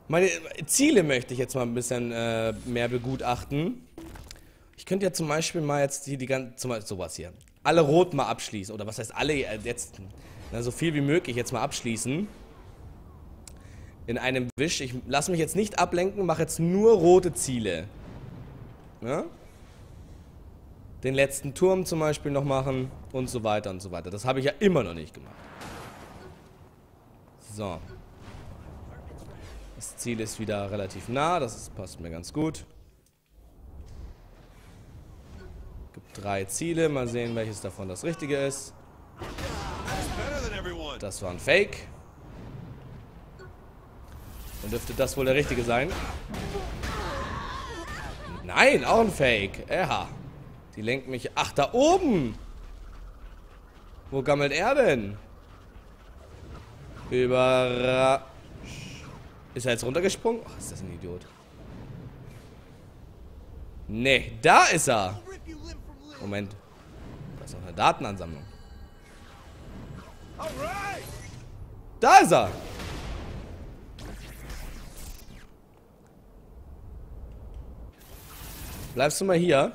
Meine Ziele möchte ich jetzt mal ein bisschen mehr begutachten. Ich könnte ja zum Beispiel mal jetzt die ganzen, zum Beispiel sowas hier. Alle rot mal abschließen. Oder was heißt alle jetzt, na, so viel wie möglich jetzt mal abschließen. In einem Wisch. Ich lasse mich jetzt nicht ablenken, mache jetzt nur rote Ziele. Ja? Den letzten Turm zum Beispiel noch machen und so weiter und so weiter. Das habe ich ja immer noch nicht gemacht. So. Das Ziel ist wieder relativ nah, passt mir ganz gut. Gibt 3 Ziele, mal sehen, welches davon das richtige ist. Das war ein Fake. Dann dürfte das wohl der richtige sein. Nein, auch ein Fake. Ja. Die lenkt mich... Ach, da oben! Wo gammelt er denn? Ist er jetzt runtergesprungen? Ach, ist das ein Idiot. Nee, da ist er. Moment. Da ist noch eine Datenansammlung. Da ist er. Bleibst du mal hier?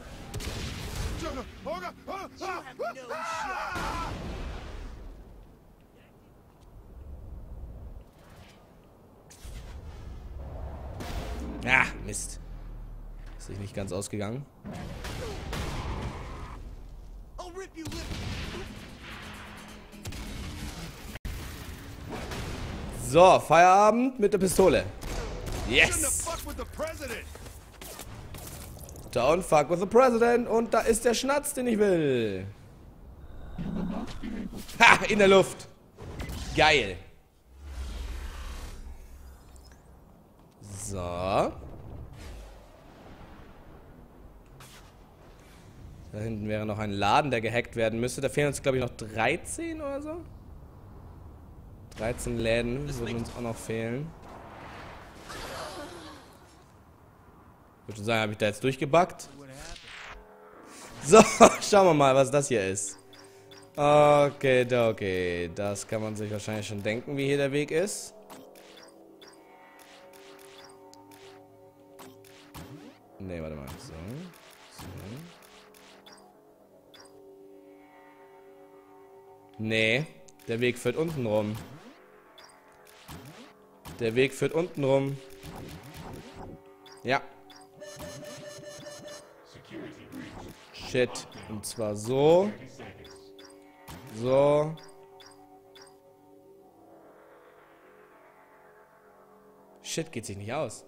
Ja, Mist. Ist sich nicht ganz ausgegangen. So, Feierabend mit der Pistole. Yes! Don't fuck with the president. Und da ist der Schnatz, den ich will. Ha, in der Luft. Geil. So. Da hinten wäre noch ein Laden, der gehackt werden müsste. Da fehlen uns, glaube ich, noch 13 oder so. 13 Läden würden uns auch noch fehlen. Ich würde schon sagen, habe ich da jetzt durchgebackt. So, schauen wir mal, was das hier ist. Okay, okay. Das kann man sich wahrscheinlich schon denken, wie hier der Weg ist. Ne, warte mal. So. So. Nee, der Weg führt unten rum. Der Weg führt unten rum. Ja. Shit. Und zwar so. So. Shit, geht sich nicht aus.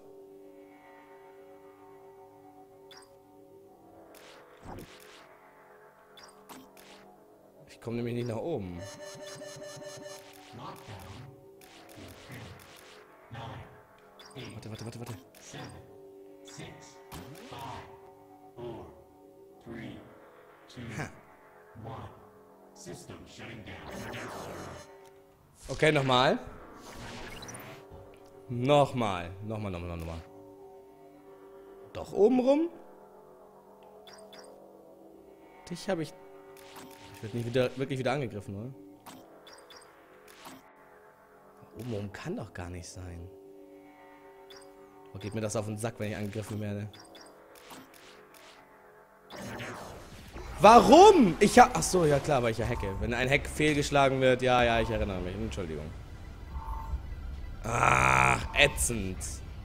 Ich komme nämlich nicht nach oben. Warte. Ha. Okay, nochmal. Nochmal. Doch oben rum? Dich habe ich... Ich werde nicht wirklich wieder angegriffen, oder? Oben rum kann doch gar nicht sein. Oh, geht mir das auf den Sack, wenn ich angegriffen werde? Warum? Ach so, ja klar, weil ich ja hacke. Wenn ein Hack fehlgeschlagen wird, ja, ich erinnere mich. Entschuldigung. Ach, ätzend.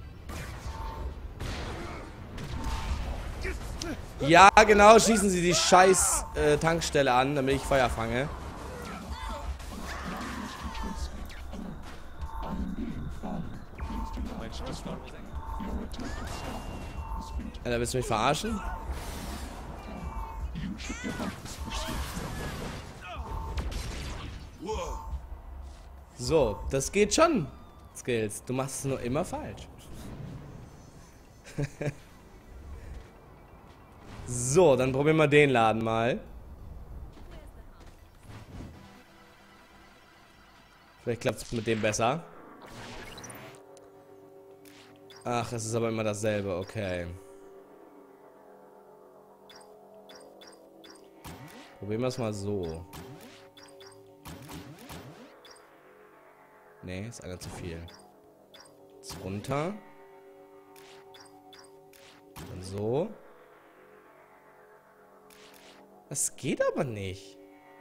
Ja, genau, schießen Sie die scheiß Tankstelle an, damit ich Feuer fange. Alter, willst du mich verarschen? So, das geht schon, Skills. Du machst es nur immer falsch. So, dann probieren wir den Laden mal. Vielleicht klappt es mit dem besser. Ach, es ist aber immer dasselbe, okay. Probieren wir es mal so. Nee, ist einer zu viel. 2. runter. Dann so. Das geht aber nicht.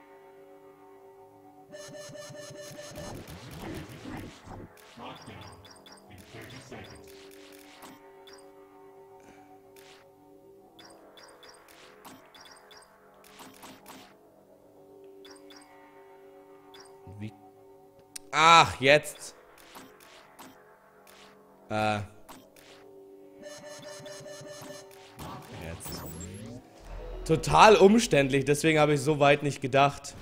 Wie? Ach, jetzt. Jetzt. Total umständlich, deswegen habe ich so weit nicht gedacht.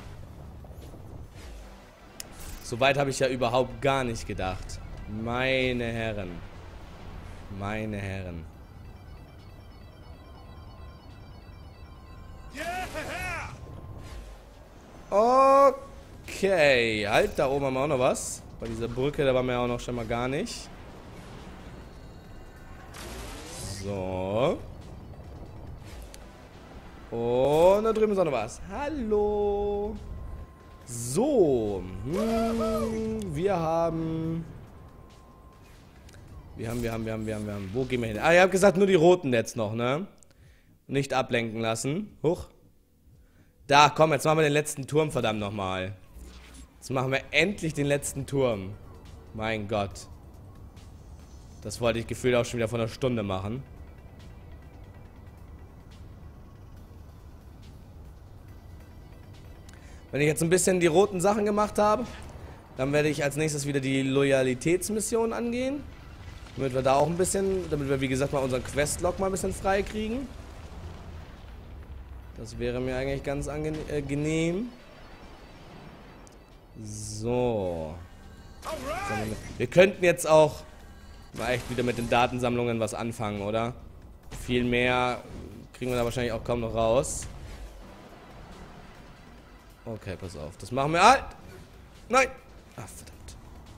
So weit habe ich ja überhaupt gar nicht gedacht. Meine Herren. Meine Herren. Okay. Halt, da oben haben wir auch noch was. Bei dieser Brücke, da waren wir ja auch noch schon mal gar nicht. So. Und da drüben ist auch noch was. Hallo. So. Wir haben. Wo gehen wir hin? Ah, ihr habt gesagt, nur die roten jetzt noch, ne? Nicht ablenken lassen. Huch. Da, komm, jetzt machen wir den letzten Turm, verdammt nochmal. Jetzt machen wir endlich den letzten Turm. Mein Gott. Das wollte ich gefühlt auch schon wieder von einer Stunde machen. Wenn ich jetzt ein bisschen die roten Sachen gemacht habe, dann werde ich als nächstes wieder die Loyalitätsmission angehen. Damit wir da auch ein bisschen, damit wir wie gesagt mal unseren Questlog mal ein bisschen frei kriegen. Das wäre mir eigentlich ganz angenehm. So. Wir könnten jetzt auch mal echt wieder mit den Datensammlungen was anfangen, oder? Viel mehr kriegen wir da wahrscheinlich auch kaum noch raus. Okay, pass auf. Das machen wir halt. Nein. Ach, verdammt.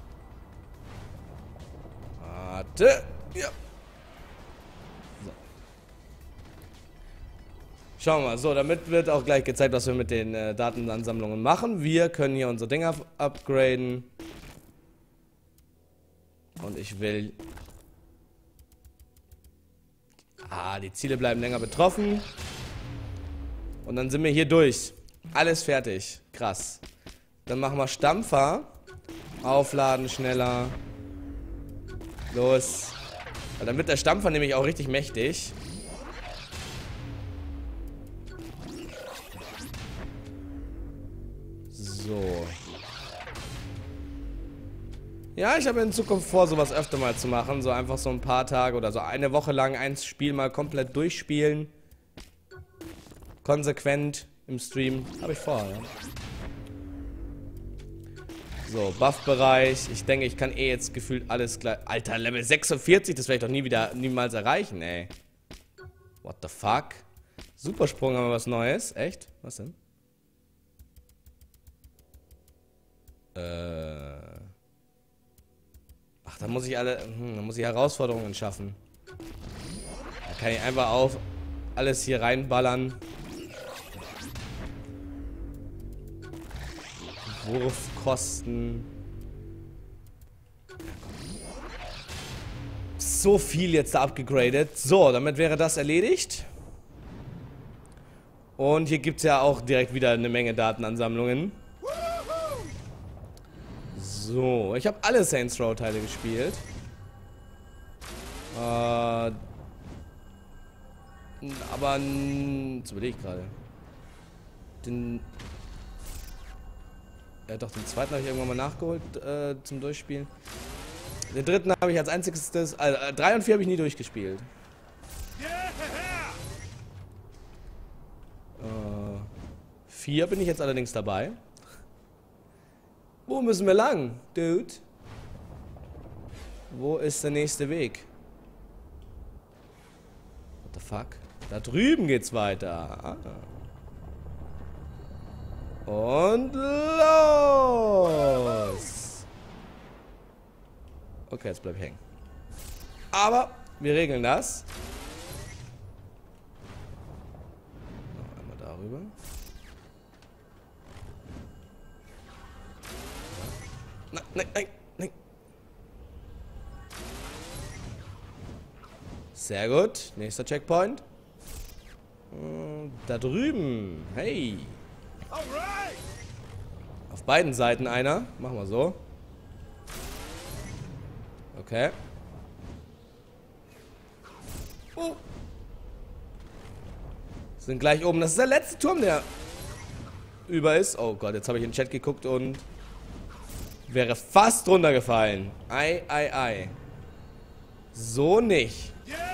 Warte. Ja. So. Schauen wir mal. So, damit wird auch gleich gezeigt, was wir mit den Datenansammlungen machen. Wir können hier unsere Dinger upgraden. Und ich will... die Ziele bleiben länger betroffen. Und dann sind wir hier durch. Alles fertig. Krass. Dann machen wir Stampfer. Aufladen schneller. Los. Weil dann wird der Stampfer nämlich auch richtig mächtig. So. Ja, ich habe in Zukunft vor, sowas öfter mal zu machen. So einfach so ein paar Tage oder so eine Woche lang ein Spiel mal komplett durchspielen. Konsequent im Stream. Habe ich vor, ja. So, Buff-Bereich. Ich denke, ich kann jetzt gefühlt alles gleich... Alter, Level 46, das werde ich doch niemals erreichen, ey. What the fuck? Supersprung haben wir was Neues. Echt? Was denn? Ach, da muss ich da muss ich Herausforderungen schaffen. Da kann ich einfach auf alles hier reinballern. Wurfkosten. So viel jetzt da abgegradet. So, damit wäre das erledigt. Und hier gibt es ja auch direkt wieder eine Menge Datenansammlungen. So, ich habe alle Saints Row Teile gespielt. Aber jetzt überlege ich gerade. Ja doch, den zweiten habe ich irgendwann mal nachgeholt zum Durchspielen. Den dritten habe ich als einziges... 3 und 4 habe ich nie durchgespielt. 4 bin ich jetzt allerdings dabei. Wo müssen wir lang, Dude? Wo ist der nächste Weg? What the fuck? Da drüben geht's weiter. Und los! Okay, jetzt bleib ich hängen. Aber wir regeln das. Noch einmal darüber. Nein, nein, nein, nein. Sehr gut. Nächster Checkpoint. Und da drüben. Hey. Auf beiden Seiten einer. Machen wir so. Okay. Oh. Sind gleich oben. Das ist der letzte Turm, der über ist. Oh Gott, jetzt habe ich in den Chat geguckt und wäre fast runtergefallen. Ei, ei, ei. So nicht.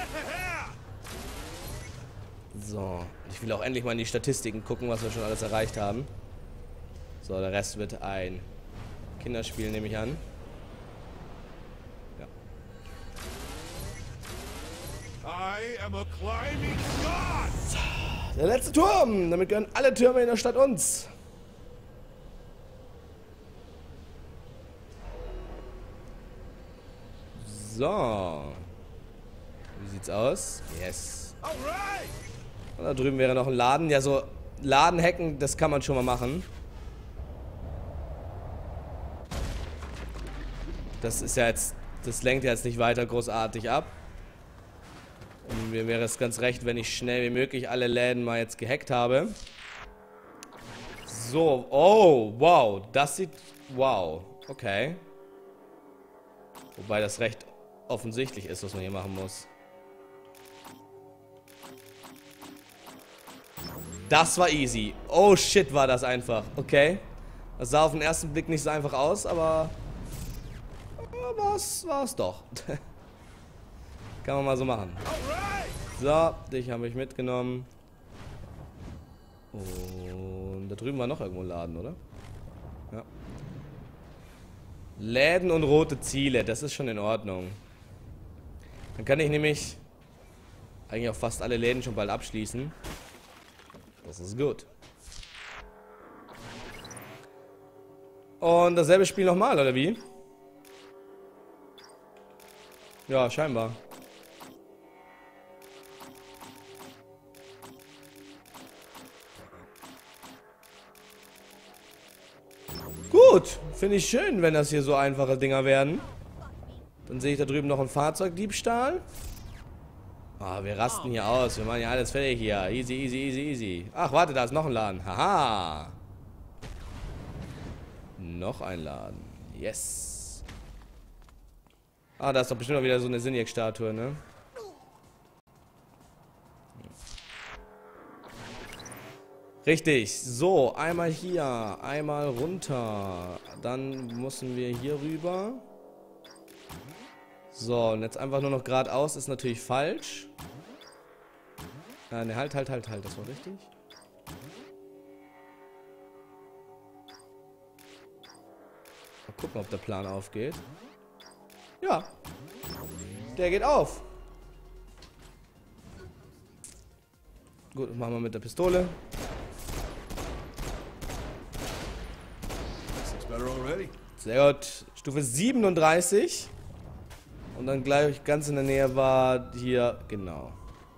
So. Ich will auch endlich mal in die Statistiken gucken, was wir schon alles erreicht haben. So, der Rest wird ein Kinderspiel, nehme ich an. Ja. I am a climbing god! Der letzte Turm. Damit gehören alle Türme in der Stadt uns. So. Wie sieht's aus? Yes. Und da drüben wäre noch ein Laden. Ja, so Ladenhacken, das kann man schon mal machen. Das ist ja jetzt, das lenkt ja jetzt nicht weiter großartig ab. Und mir wäre es ganz recht, wenn ich schnell wie möglich alle Läden mal jetzt gehackt habe. So, oh, wow, das sieht, wow, okay. Wobei das recht offensichtlich ist, was man hier machen muss. Das war easy. Oh shit, war das einfach. Okay. Das sah auf den ersten Blick nicht so einfach aus, aber war es doch. Kann man mal so machen. So, dich habe ich mitgenommen. Und da drüben war noch irgendwo ein Laden, oder? Ja. Läden und rote Ziele, das ist schon in Ordnung. Dann kann ich nämlich eigentlich auch fast alle Läden schon bald abschließen. Das ist gut. Und dasselbe Spiel nochmal, oder wie? Ja, scheinbar. Gut, finde ich schön, wenn das hier so einfache Dinger werden. Dann sehe ich da drüben noch einen Fahrzeugdiebstahl. Ah, wir rasten hier aus. Wir machen ja alles fertig hier. Easy, easy, easy, easy. Ach, warte, da ist noch ein Laden. Haha. Noch ein Laden. Yes. Ah, da ist doch bestimmt auch wieder so eine Zinjek-Statue, ne? Richtig. So, einmal hier, einmal runter. Dann müssen wir hier rüber. So, und jetzt einfach nur noch geradeaus ist natürlich falsch. Ne, halt, das war richtig. Mal gucken, ob der Plan aufgeht. Ja. Der geht auf. Gut, machen wir mit der Pistole. Sehr gut. Stufe 37. Und dann gleich ganz in der Nähe war hier, genau.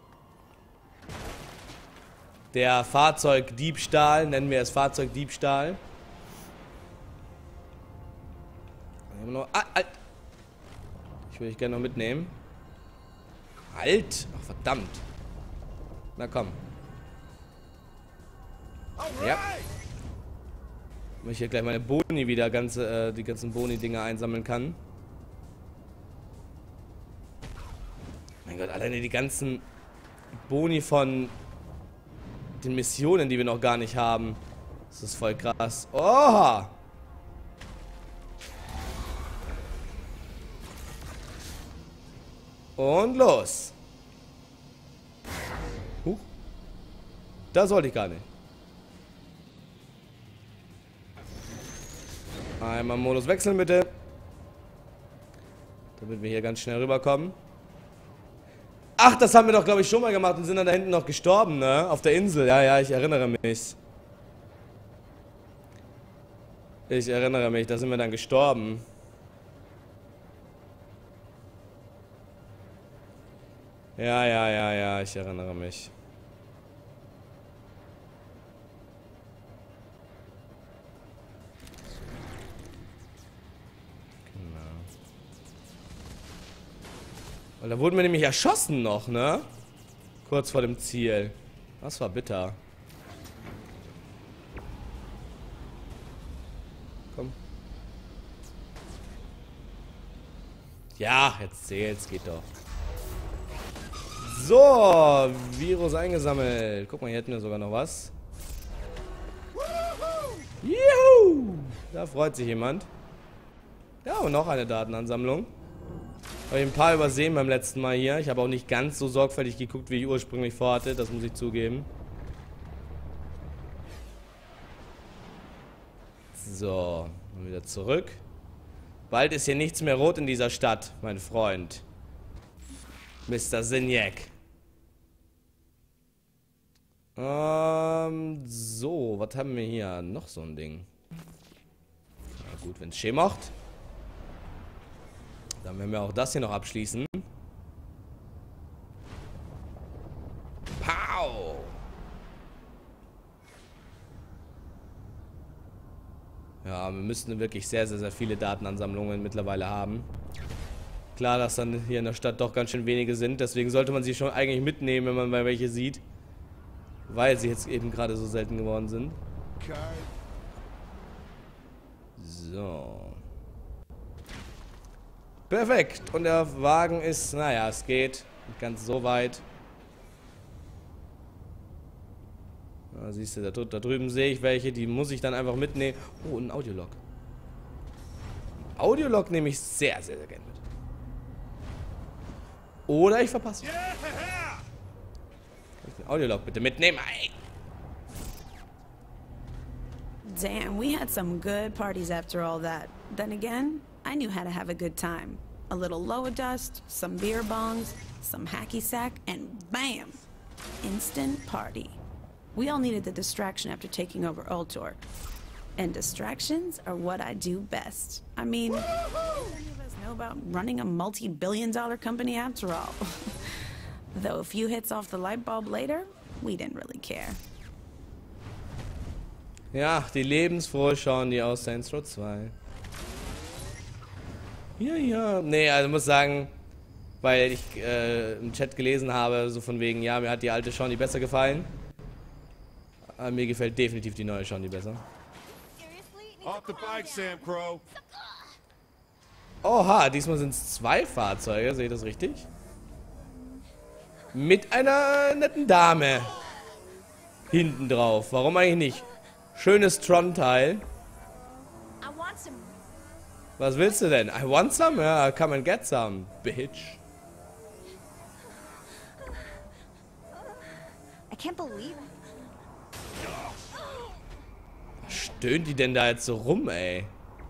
Der Fahrzeugdiebstahl, nennen wir es Fahrzeugdiebstahl. Halt! Ich will dich gerne noch mitnehmen. Halt! Ach, verdammt. Na komm. Ja. Wenn ich hier gleich meine Boni wieder, die ganzen Boni-Dinger einsammeln kann. Mein Gott, alleine die ganzen Boni von den Missionen, die wir noch gar nicht haben. Das ist voll krass. Oh! Und los. Da sollte ich gar nicht. Einmal Modus wechseln, bitte. Damit wir hier ganz schnell rüberkommen. Ach, das haben wir doch, glaube ich, schon mal gemacht und sind dann da hinten noch gestorben, ne? Auf der Insel. Ja, ja, ich erinnere mich. Ich erinnere mich, da sind wir dann gestorben. Ja, ich erinnere mich. Weil da wurden wir nämlich erschossen noch, ne? Kurz vor dem Ziel. Das war bitter. Komm. Ja, jetzt zählt's, geht doch. So, Virus eingesammelt. Guck mal, hier hätten wir sogar noch was. Juhu! Da freut sich jemand. Ja, und noch eine Datenansammlung. Habe ich ein paar übersehen beim letzten Mal hier. Ich habe auch nicht ganz so sorgfältig geguckt, wie ich ursprünglich vorhatte. Das muss ich zugeben. So, wieder zurück. Bald ist hier nichts mehr rot in dieser Stadt, mein Freund. Mr. Zinyak. So, was haben wir hier? Noch so ein Ding. Na gut, wenn es schön macht. Dann werden wir auch das hier noch abschließen. Pow! Ja, wir müssten wirklich sehr, sehr, sehr viele Datenansammlungen mittlerweile haben. Klar, dass dann hier in der Stadt doch ganz schön wenige sind. Deswegen sollte man sie schon eigentlich mitnehmen, wenn man mal welche sieht. Weil sie jetzt eben gerade so selten geworden sind. So. Perfekt. Und der Wagen ist, naja, es geht. Nicht ganz so weit. Da siehst du, da drüben sehe ich welche, die muss ich dann einfach mitnehmen. Oh, und ein Audiolog. Audiolog nehme ich sehr, sehr, sehr gerne mit. Oder ich verpasse. Kann ich den Audiolog bitte mitnehmen? Ey. Damn, we had some good parties after all that. Then again, I knew how to have a good time. A little Loa dust, some beer bongs, some hacky sack, and bam! Instant party. We all needed the distraction after taking over Ultor. And distractions are what I do best. I mean, none of us know about running a multi-billion-dollar company after all. Though a few hits off the light bulb later, we didn't really care. Ja, die lebensfrohe schauen die aus Saints Row 2. Ja. Nee, also muss sagen, weil ich im Chat gelesen habe, so von wegen, ja, mir hat die alte Shawnee besser gefallen. Aber mir gefällt definitiv die neue Shawnee besser. Off the bike, Sam Crow. Oha, diesmal sind es 2 Fahrzeuge, sehe ich das richtig? Mit einer netten Dame. Hinten drauf. Warum eigentlich nicht? Schönes Tron-Teil. Was willst du denn? I want some? Ja, come and get some, bitch. I can't believe it. Was stöhnt die denn da jetzt so rum, ey?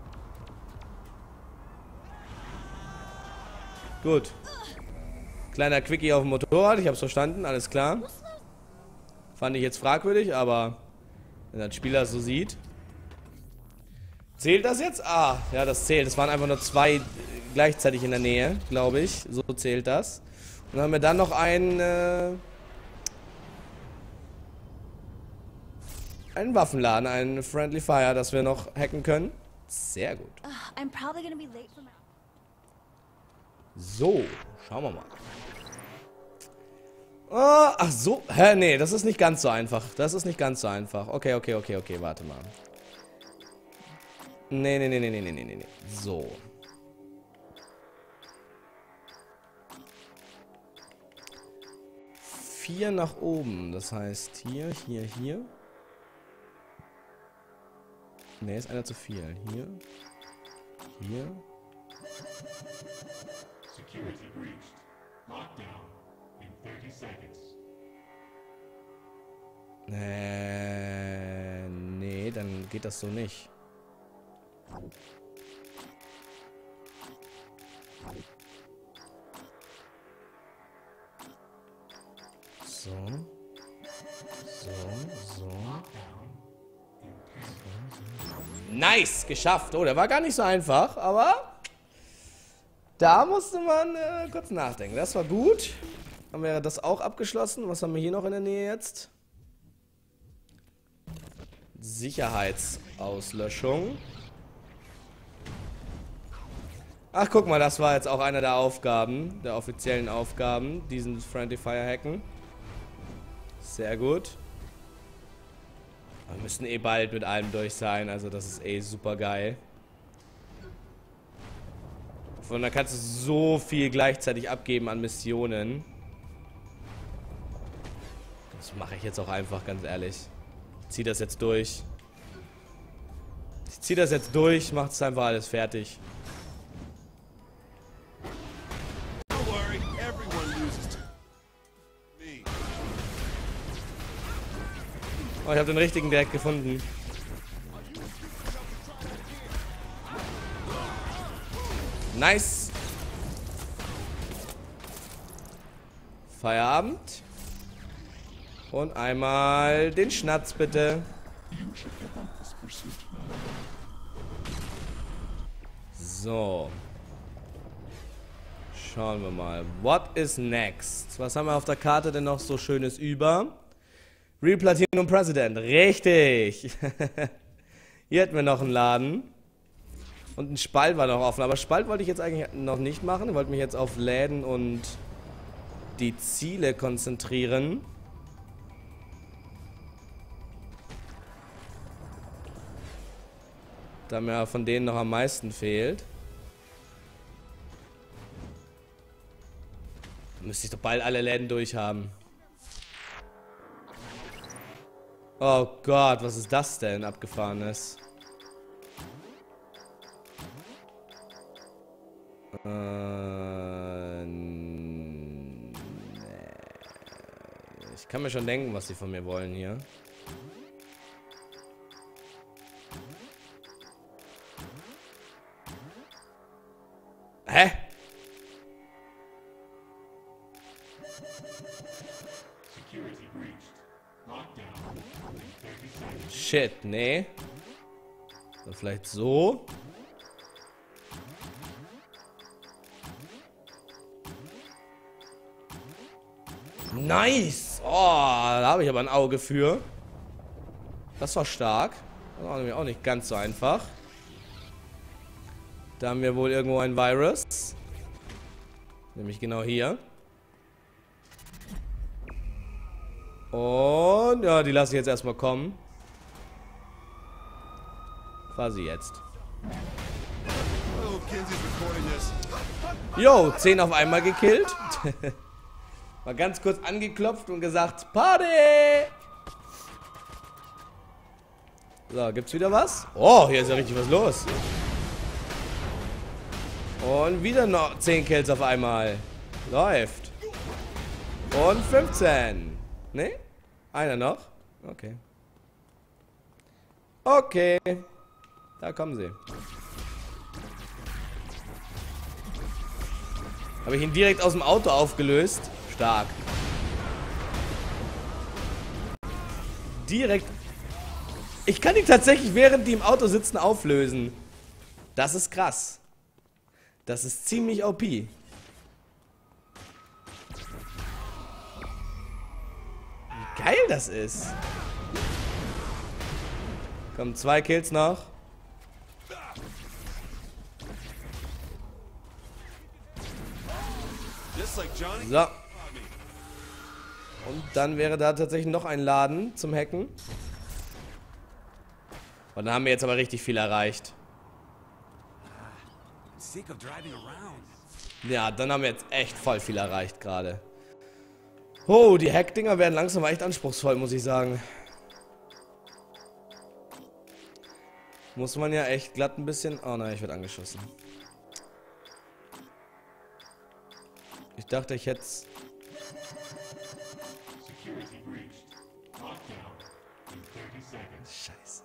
Gut. Kleiner Quickie auf dem Motorrad, ich hab's verstanden, alles klar. Fand ich jetzt fragwürdig, aber wenn der Spieler es so sieht. Zählt das jetzt? Ah, ja, das zählt. Es waren einfach nur 2 gleichzeitig in der Nähe, glaube ich. So zählt das. Und dann haben wir dann noch einen Waffenladen, einen Friendly Fire, das wir noch hacken können. Sehr gut. I'm probably gonna be late for my... So, schauen wir mal. Oh, ach so. Hä, nee, das ist nicht ganz so einfach. Das ist nicht ganz so einfach. Okay, warte mal. Nee. So. Vier nach oben. Das heißt hier. Nee, ist einer zu viel. Hier. Security breached. Lockdown in 30 seconds. Nee, dann geht das so nicht. So. Nice, geschafft. Oh, der war gar nicht so einfach, aber da musste man kurz nachdenken. Das war gut. Dann wäre das auch abgeschlossen. Was haben wir hier noch in der Nähe jetzt? Sicherheitsauslöschung. Ach, guck mal, das war jetzt auch einer der Aufgaben, der offiziellen Aufgaben, diesen Friendly Fire hacken. Sehr gut. Wir müssen eh bald mit allem durch sein, also das ist eh super geil. Und da kannst du so viel gleichzeitig abgeben an Missionen. Das mache ich jetzt auch einfach, ganz ehrlich. Ich zieh das jetzt durch. Ich zieh das jetzt durch, macht es einfach alles fertig. Don't worry, everyone loses to me. Oh, ich habe den richtigen direkt gefunden. Nice. Feierabend. Und einmal den Schnatz, bitte. So. Schauen wir mal. What is next? Was haben wir auf der Karte denn noch so Schönes über? Real Platinum President. Richtig. Hier hätten wir noch einen Laden. Und ein Spalt war noch offen. Aber Spalt wollte ich jetzt eigentlich noch nicht machen. Ich wollte mich jetzt auf Läden und die Ziele konzentrieren. Da mir von denen noch am meisten fehlt. Müsste ich doch bald alle Läden durchhaben. Oh Gott, was ist das denn? Abgefahrenes. Nee. Ich kann mir schon denken, was sie von mir wollen hier. Hä? Security breached. Lockdown in 30 seconds. Shit, nee. So, vielleicht so. Nice! Oh, da habe ich aber ein Auge für. Das war stark. Das war nämlich auch nicht ganz so einfach. Da haben wir wohl irgendwo ein Virus. Nämlich genau hier. Und ja, die lasse ich jetzt erstmal kommen. Quasi jetzt. Oh, Kinsey's recording this. Jo, 10 auf einmal gekillt. Mal ganz kurz angeklopft und gesagt, Party! So, gibt's wieder was? Oh, hier ist ja richtig was los. Und wieder noch 10 Kills auf einmal. Läuft. Und 15. Ne? Einer noch? Okay. Okay. Da kommen sie. Habe ich ihn direkt aus dem Auto aufgelöst? Stark. Direkt. Ich kann ihn tatsächlich, während die im Auto sitzen, auflösen. Das ist krass. Das ist ziemlich OP. Wie geil das ist. Kommen 2 Kills noch. Just like Johnny. So. Und dann wäre da tatsächlich noch ein Laden zum Hacken. Und dann haben wir jetzt aber richtig viel erreicht. Sick of driving around. Ja, dann haben wir jetzt echt voll viel erreicht gerade. Oh, die Hackdinger werden langsam echt anspruchsvoll, muss ich sagen. Muss man ja echt glatt ein bisschen... Oh nein, ich werde angeschossen. Ich dachte, ich hätte... Security breached. Lockdown in 30 seconds. Scheiße.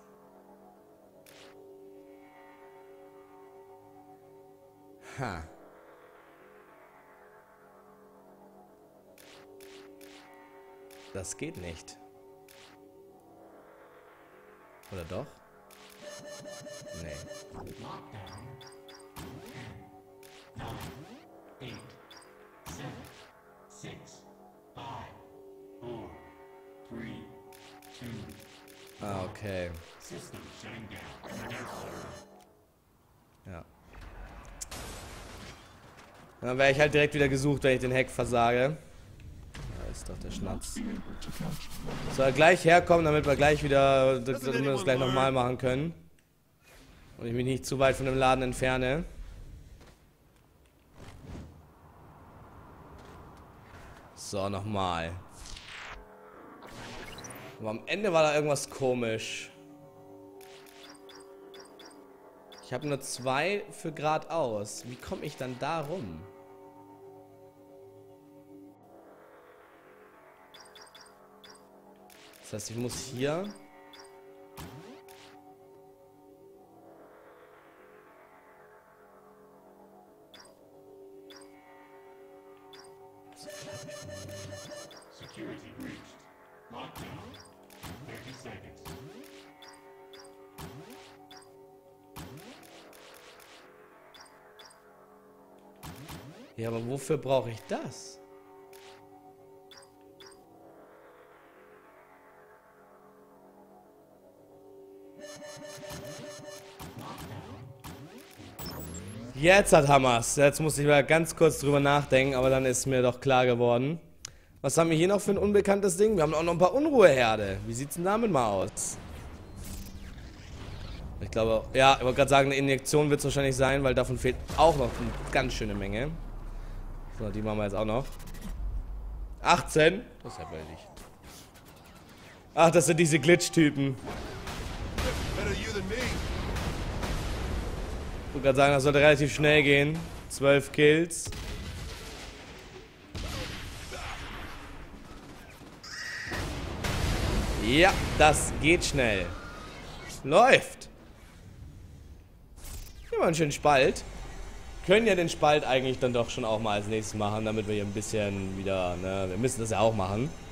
Ha. Das geht nicht. Oder doch? Nee. Lockdown. 10, 9, 8, 7, 6, 5, 4, 3, 2, Ah, okay. system shutting down. Ja. Dann wäre ich halt direkt wieder gesucht, wenn ich den Hack versage. Da ist doch der Schnatz. Soll er gleich herkommen, damit wir gleich wieder, damit wir das gleich nochmal machen können. Und ich mich nicht zu weit von dem Laden entferne. So, nochmal. Aber am Ende war da irgendwas komisch. Ich habe nur 2 für geradeaus. Wie komme ich dann da rum? Das heißt, ich muss hier... Security breached. Lockdown. 30 seconds. Ja, aber wofür brauche ich das? Jetzt hat Hammers. Jetzt musste ich mal ganz kurz drüber nachdenken, aber dann ist mir doch klar geworden. Was haben wir hier noch für ein unbekanntes Ding? Wir haben auch noch ein paar Unruheherde. Wie sieht's denn damit mal aus? Ich glaube, ja, ich wollte gerade sagen, eine Injektion wird es wahrscheinlich sein, weil davon fehlt auch noch eine ganz schöne Menge. So, die machen wir jetzt auch noch. 18. Das ist ja billig. Ach, das sind diese Glitch-Typen. Better you than me. Ich wollte gerade sagen, das sollte relativ schnell gehen. 12 Kills. Ja, das geht schnell. Läuft. Hier mal einen schönen Spalt. Können ja den Spalt eigentlich dann doch schon auch mal als nächstes machen, damit wir hier ein bisschen wieder, ne, wir müssen das ja auch machen.